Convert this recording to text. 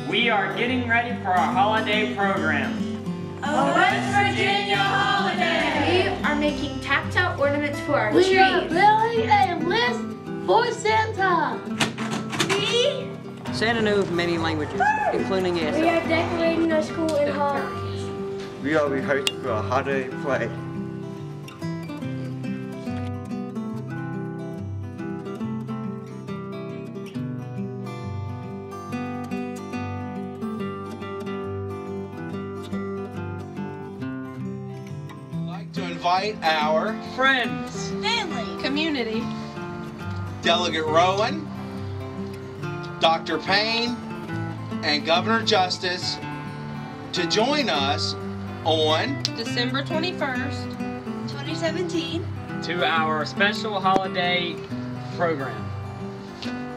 We are getting ready for our holiday program. A West Virginia holiday! We are making tactile ornaments for our We trees. are building a list for Santa. Santa knows many languages, including We ESL. are decorating our school in hall. We are rehearsing for a holiday play. I'd like to invite our Friends, Family, Community. Delegate Rowan, Dr. Payne, and Governor Justice to join us on December 21st. 2017. to our special holiday program.